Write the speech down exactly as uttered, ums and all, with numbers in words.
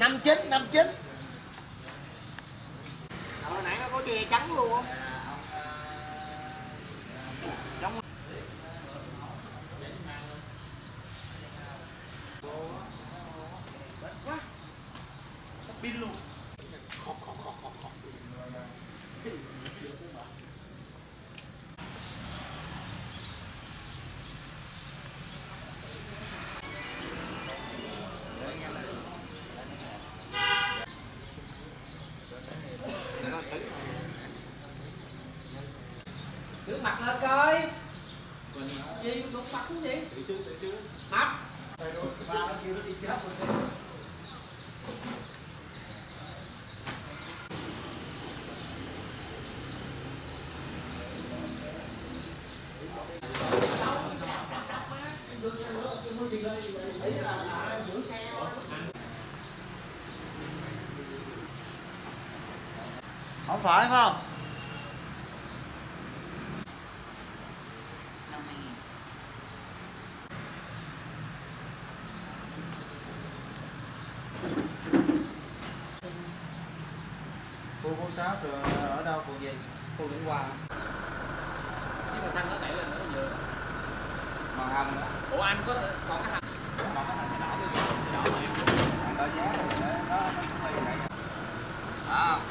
năm chín năm chín. Hồi nãy nó có chè trắng luôn không? Trắng. Quá. Sắp pin luôn. Khọt khọt khọt khọt khọt. Đứng mặt lên coi. Gì đụng mặt cái gì? Tự sướng tự sướng. Hấp. Ba nó kêu nó đi chết rồi. Không phải phải không? Khu phố sáu trường ở đâu, khu gì? Khu Vĩnh Hòa. Nhưng mà xăng nó đẩy lên nữa vừa. Màu hồng nữa. Ủa anh có còn cái thằng Còn cái thằng đỏ đi đỏ này. đo giá rồi đó, nó hơi vậy. À.